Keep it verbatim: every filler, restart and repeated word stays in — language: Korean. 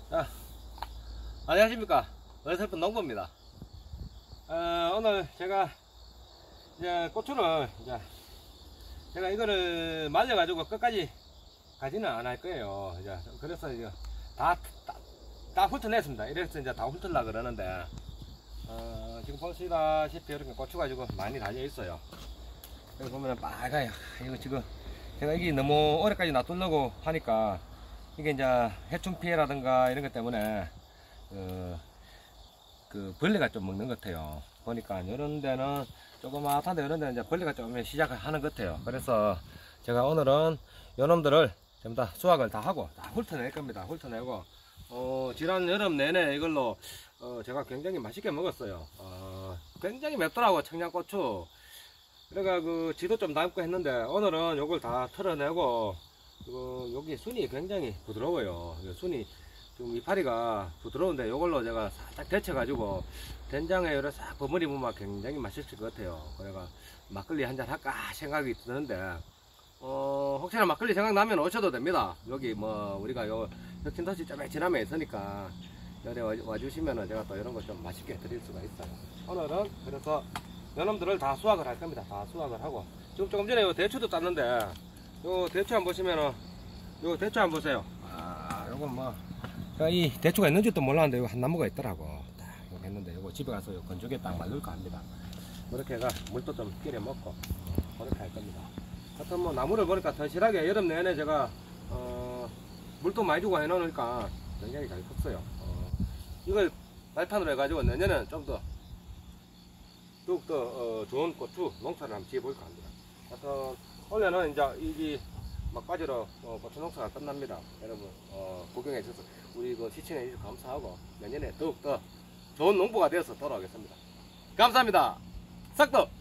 자, 안녕하십니까. 어설픈 농부입니다. 어, 오늘 제가 이제 고추를 이제 제가 이거를 말려가지고 끝까지 가지는 안 할 거예요. 이제 그래서 이제 다, 다, 다 훑어냈습니다. 이래서 이제 다 훑으려 그러는데, 어, 지금 보시다시피 이렇게 고추가 지금 많이 달려 있어요. 여기 보면 빨가요. 이거 지금 제가 이게 너무 오래까지 놔두려고 하니까 이게 이제 해충 피해라든가 이런 것 때문에 어, 그 벌레가 좀 먹는 것 같아요. 보니까 이런 데는 조그맣한데 이런 데는 이제 벌레가 좀 시작하는 것 같아요. 그래서 제가 오늘은 요놈들을 전부 다 수확을 다 하고 다 훑어낼 겁니다. 훑어내고 어, 지난 여름 내내 이걸로 어, 제가 굉장히 맛있게 먹었어요. 어, 굉장히 맵더라고 청양고추. 그래가 그 지도 좀 남고 했는데 오늘은 요걸 다 털어내고 그 여기 순이 굉장히 부드러워요. 순이 지금 이파리가 부드러운데 요걸로 제가 살짝 데쳐 가지고 된장에 요래 싹 버무리 보면 굉장히 맛있을 것 같아요. 그래가 막걸리 한잔 할까 생각이 드는데 어 혹시나 막걸리 생각나면 오셔도 됩니다. 여기 뭐 우리가 요 혁신도시 좀 지나면 있으니까 여기 와주시면은 제가 또 이런 거 좀 맛있게 드릴 수가 있어요. 오늘은 그래서 요놈들을 다 수확을 할 겁니다. 다 수확을 하고 지금 조금 전에 요 대추도 땄는데 요 대추 한번 보시면은 요 대추 한번 보세요. 아 요건 뭐 이 대추가 있는지도 몰랐는데 요 한 나무가 있더라고. 딱 요거 했는데 요거 집에 가서 요 건조기에 딱 말릴까 합니다. 그렇게 해가 물도 좀 끼려 먹고 그렇게 할 겁니다. 하여튼 뭐 나무를 보니까 튼실하게 여름 내내 제가 어 물도 많이 주고 해놓으니까 굉장히 잘 컸어요. 어 이걸 발판으로 해가지고 내년에는 좀 더 더욱더 어, 좋은 고추 농사를 한번 지어볼까 합니다. 하여튼 원래는 이제 이게 막바지로 어, 고추 농사가 끝납니다. 여러분 어, 구경해 주셔서 우리 그 시청해 주셔서 감사하고 내년에 더욱더 좋은 농부가 되어서 돌아오겠습니다. 감사합니다. 싹도